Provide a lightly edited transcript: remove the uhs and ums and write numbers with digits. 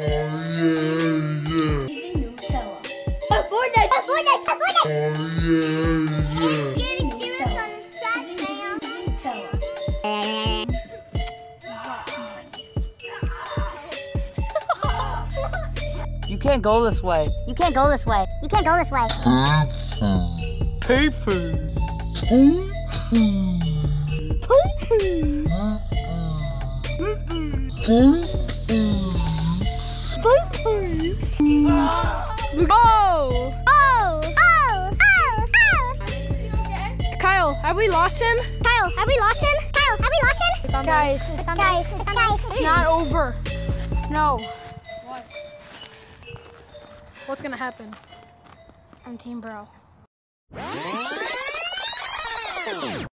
Easy Nutella. Fortnite. Getting serious on this track now. Easy Nutella. You can't go this way. You can't go this way. You can't go this way. Poo-poo. Oh! Kyle, have we lost him? Kyle, have we lost him? Guys, It's not over. No. What's gonna happen? I'm Team Bro.